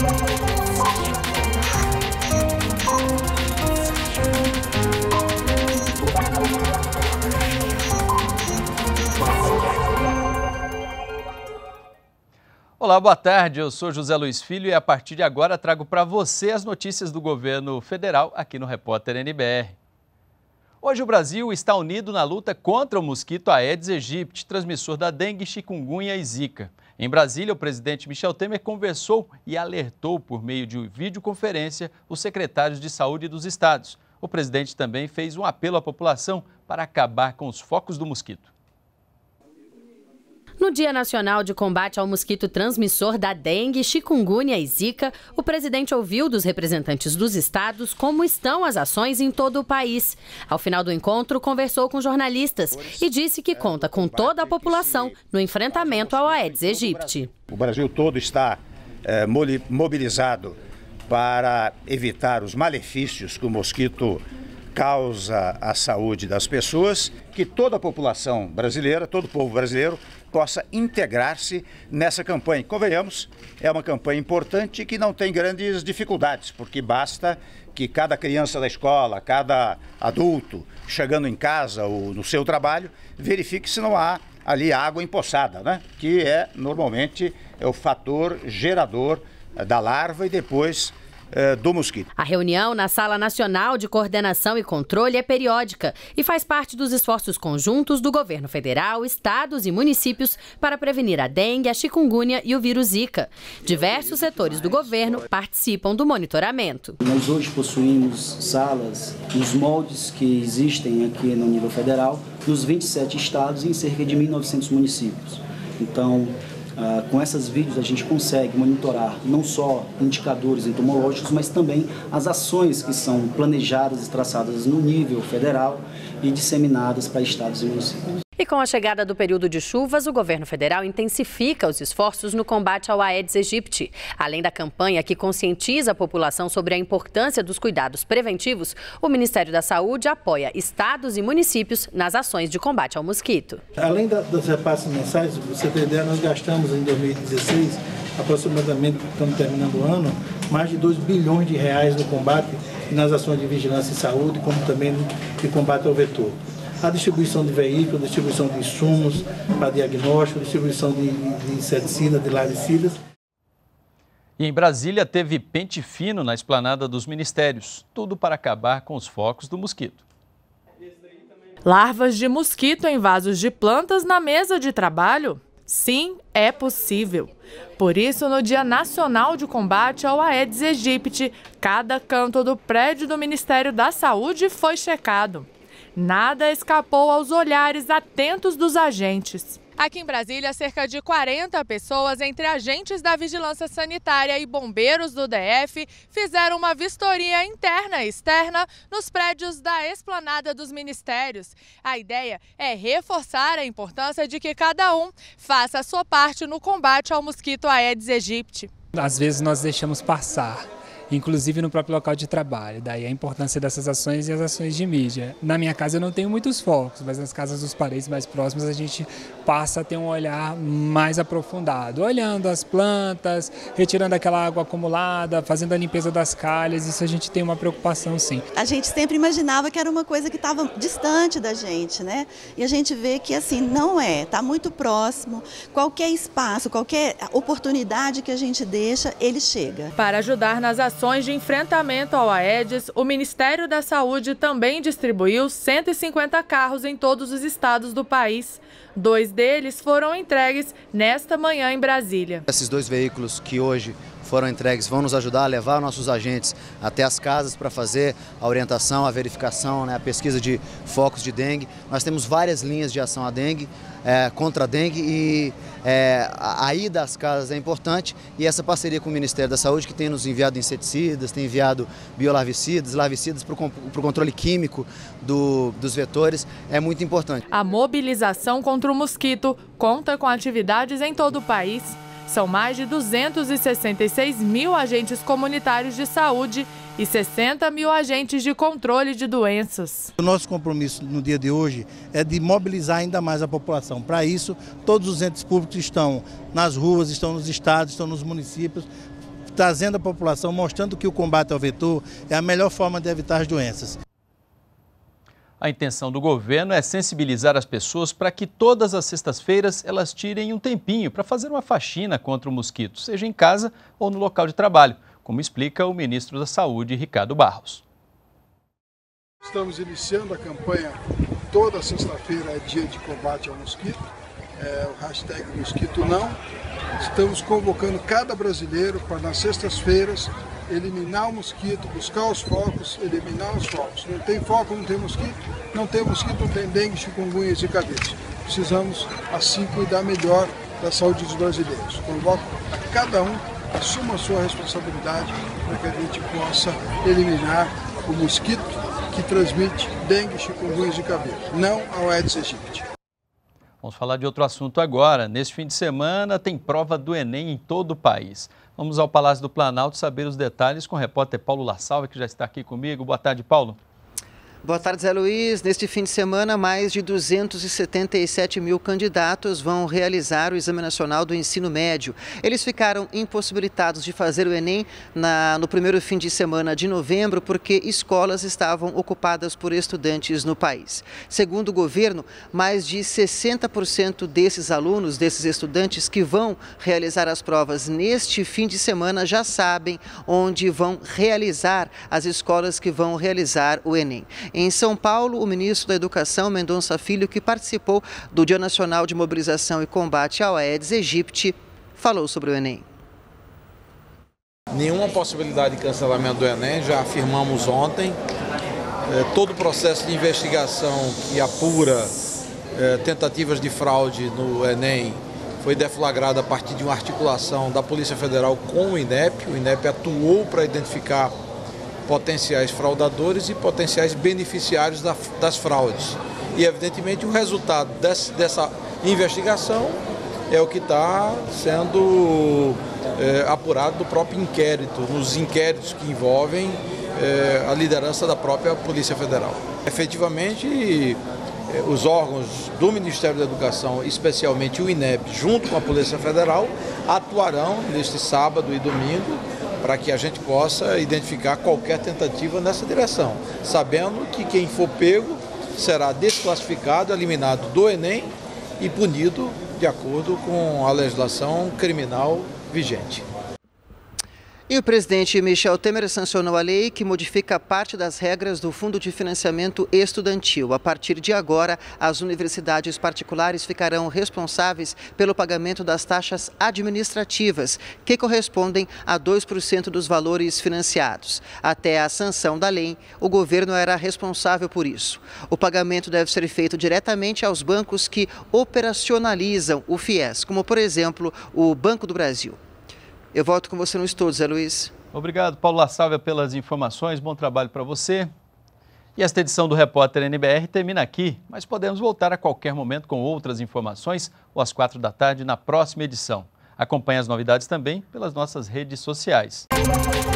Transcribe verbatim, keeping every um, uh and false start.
Olá, boa tarde. Eu sou José Luiz Filho e a partir de agora trago para você as notícias do governo federal aqui no Repórter N B R. Hoje o Brasil está unido na luta contra o mosquito Aedes aegypti, transmissor da dengue, chikungunya e zika. Em Brasília, o presidente Michel Temer conversou e alertou por meio de videoconferência os secretários de saúde dos estados. O presidente também fez um apelo à população para acabar com os focos do mosquito. No Dia Nacional de Combate ao Mosquito Transmissor da Dengue, Chikungunya e Zika, o presidente ouviu dos representantes dos estados como estão as ações em todo o país. Ao final do encontro, conversou com jornalistas e disse que conta com toda a população no enfrentamento ao Aedes aegypti. O Brasil todo está é, mobilizado para evitar os malefícios que o mosquito causa à saúde das pessoas, que toda a população brasileira, todo o povo brasileiro, possa integrar-se nessa campanha. Convenhamos, é uma campanha importante que não tem grandes dificuldades, porque basta que cada criança da escola, cada adulto chegando em casa ou no seu trabalho, verifique se não há ali água empoçada, né? Que é normalmente é o fator gerador da larva e depois do mosquito. A reunião na Sala Nacional de Coordenação e Controle é periódica e faz parte dos esforços conjuntos do governo federal, estados e municípios para prevenir a dengue, a chikungunya e o vírus Zika. Diversos setores do governo participam do monitoramento. Nós hoje possuímos salas nos moldes que existem aqui no nível federal, nos vinte e sete estados e em cerca de mil e novecentos municípios. Então, Uh, com essas vídeos a gente consegue monitorar não só indicadores entomológicos, mas também as ações que são planejadas e traçadas no nível federal e disseminadas para estados e municípios. E com a chegada do período de chuvas, o governo federal intensifica os esforços no combate ao Aedes aegypti. Além da campanha que conscientiza a população sobre a importância dos cuidados preventivos, o Ministério da Saúde apoia estados e municípios nas ações de combate ao mosquito. Além da, dos repasses mensais, você tem ideia, nós gastamos em dois mil e dezesseis, aproximadamente, estamos terminando o ano, mais de dois bilhões de reais no combate e nas ações de vigilância e saúde, como também de combate ao vetor. A distribuição de veículos, distribuição de insumos para diagnóstico, distribuição de, de inseticida, de larvicidas. E em Brasília teve pente fino na esplanada dos ministérios, tudo para acabar com os focos do mosquito. Larvas de mosquito em vasos de plantas na mesa de trabalho? Sim, é possível. Por isso, no Dia Nacional de Combate ao Aedes aegypti, cada canto do prédio do Ministério da Saúde foi checado. Nada escapou aos olhares atentos dos agentes. Aqui em Brasília, cerca de quarenta pessoas, entre agentes da Vigilância Sanitária e bombeiros do D F, fizeram uma vistoria interna e externa nos prédios da esplanada dos ministérios. A ideia é reforçar a importância de que cada um faça a sua parte no combate ao mosquito Aedes aegypti. Às vezes nós deixamos passar, inclusive no próprio local de trabalho. Daí a importância dessas ações e as ações de mídia. Na minha casa eu não tenho muitos focos, mas nas casas dos parentes mais próximos a gente passa a ter um olhar mais aprofundado, olhando as plantas, retirando aquela água acumulada, fazendo a limpeza das calhas. Isso a gente tem uma preocupação, sim. A gente sempre imaginava que era uma coisa que estava distante da gente, né? E a gente vê que assim não é, está muito próximo. Qualquer espaço, qualquer oportunidade que a gente deixa, ele chega. Para ajudar nas ações ações de enfrentamento ao Aedes, o Ministério da Saúde também distribuiu cento e cinquenta carros em todos os estados do país. Dois deles foram entregues nesta manhã em Brasília. Esses dois veículos que hoje foram entregues vão nos ajudar a levar nossos agentes até as casas para fazer a orientação, a verificação, né, a pesquisa de focos de dengue. Nós temos várias linhas de ação à dengue, é, contra a dengue e é, a, a ida às casas é importante e essa parceria com o Ministério da Saúde, que tem nos enviado inseticidas, tem enviado biolarvicidas, larvicidas para o controle químico do, dos vetores, é muito importante. A mobilização contra o mosquito conta com atividades em todo o país. São mais de duzentos e sessenta e seis mil agentes comunitários de saúde e sessenta mil agentes de controle de doenças. O nosso compromisso no dia de hoje é de mobilizar ainda mais a população. Para isso, todos os entes públicos estão nas ruas, estão nos estados, estão nos municípios, trazendo a população, mostrando que o combate ao vetor é a melhor forma de evitar as doenças. A intenção do governo é sensibilizar as pessoas para que todas as sextas-feiras elas tirem um tempinho para fazer uma faxina contra o mosquito, seja em casa ou no local de trabalho, como explica o ministro da Saúde, Ricardo Barros. Estamos iniciando a campanha, toda sexta-feira é dia de combate ao mosquito, é o hashtag Mosquito Não. Estamos convocando cada brasileiro para nas sextas-feiras eliminar o mosquito, buscar os focos, eliminar os focos. Não tem foco, não tem mosquito, não tem mosquito, não tem dengue, chikungunya e zika vírus. Precisamos assim cuidar melhor da saúde dos brasileiros. Convoco a cada um, assuma a sua responsabilidade para que a gente possa eliminar o mosquito que transmite dengue, chikungunya e zika vírus, não ao Aedes aegypti. Vamos falar de outro assunto agora. Neste fim de semana tem prova do Enem em todo o país. Vamos ao Palácio do Planalto saber os detalhes com o repórter Paulo La Salva, que já está aqui comigo. Boa tarde, Paulo. Boa tarde, Zé Luiz. Neste fim de semana, mais de duzentos e setenta e sete mil candidatos vão realizar o Exame Nacional do Ensino Médio. Eles ficaram impossibilitados de fazer o Enem na, no primeiro fim de semana de novembro porque escolas estavam ocupadas por estudantes no país. Segundo o governo, mais de sessenta por cento desses alunos, desses estudantes que vão realizar as provas neste fim de semana já sabem onde vão realizar as escolas que vão realizar o Enem. Em São Paulo, o ministro da Educação, Mendonça Filho, que participou do Dia Nacional de Mobilização e Combate ao Aedes aegypti, falou sobre o Enem. Nenhuma possibilidade de cancelamento do Enem, já afirmamos ontem. É, todo o processo de investigação que apura é, tentativas de fraude no Enem foi deflagrado a partir de uma articulação da Polícia Federal com o INEP. O INEP atuou para identificar potenciais fraudadores e potenciais beneficiários das fraudes. E, evidentemente, o resultado desse, dessa investigação é o que está sendo é, apurado do próprio inquérito, nos inquéritos que envolvem é, a liderança da própria Polícia Federal. Efetivamente, é, os órgãos do Ministério da Educação, especialmente o INEP, junto com a Polícia Federal, atuarão neste sábado e domingo para que a gente possa identificar qualquer tentativa nessa direção, sabendo que quem for pego será desclassificado, eliminado do Enem e punido de acordo com a legislação criminal vigente. E o presidente Michel Temer sancionou a lei que modifica parte das regras do Fundo de Financiamento Estudantil. A partir de agora, as universidades particulares ficarão responsáveis pelo pagamento das taxas administrativas, que correspondem a dois por cento dos valores financiados. Até a sanção da lei, o governo era responsável por isso. O pagamento deve ser feito diretamente aos bancos que operacionalizam o FIES, como, por exemplo, o Banco do Brasil. Eu volto com você no estúdio, Zé Luiz. Obrigado, Paulo La Salva, pelas informações. Bom trabalho para você. E esta edição do Repórter N B R termina aqui, mas podemos voltar a qualquer momento com outras informações ou às quatro da tarde na próxima edição. Acompanhe as novidades também pelas nossas redes sociais.